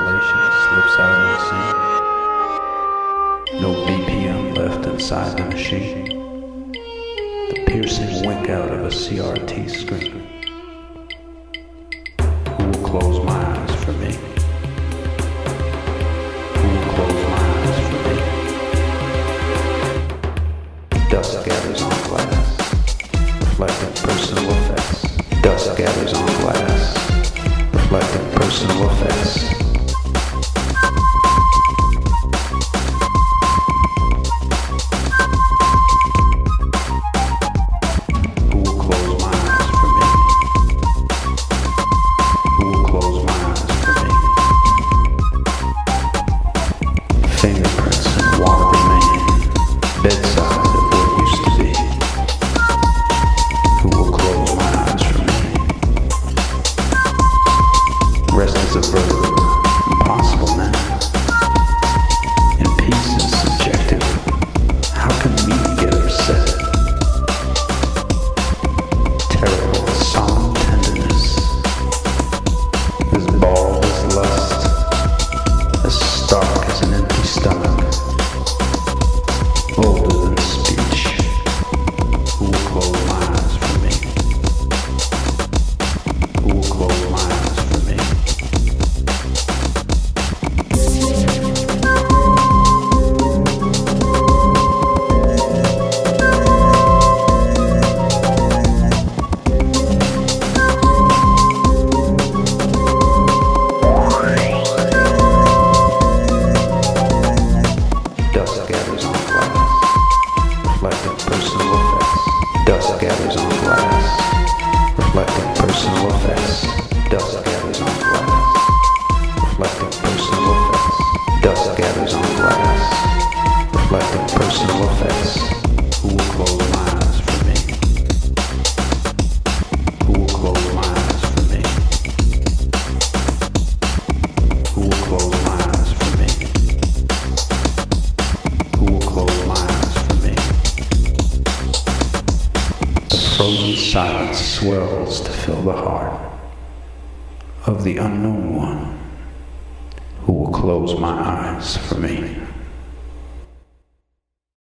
exhalation slips out unseen. No BPM left inside the machine. The piercing wink out of a CRT screen. Who will close my eyes for me? Who will close my eyes for me? Dust gathers on glass, reflecting personal effects. Dust gathers on glass, reflecting personal effects. Who will close my eyes for me? Who will close my eyes for me? Fingerprints and water remain bedside of what used to be. Who will close my eyes for me? Rest is a verb, impossible now. And peace is subjective. How can we get upset? Terrible, solemn tenderness, as bald as lust, as stark as an empty stomach, older than speech. Who will close my eyes for me? Who will close my eyes for me? Dust gathers on glass, reflecting personal effects. Dust gathers on glass, reflecting personal effects. Dust gathers on glass, reflecting personal effects. Dust gathers on glass, reflecting personal effects. Who will close my eyes for me? Who will close my eyes for me? Who will close my eyes for me? Who will close my eyes for me? The frozen silence swells to fill the heart of the unknown one. Who will close my eyes for me?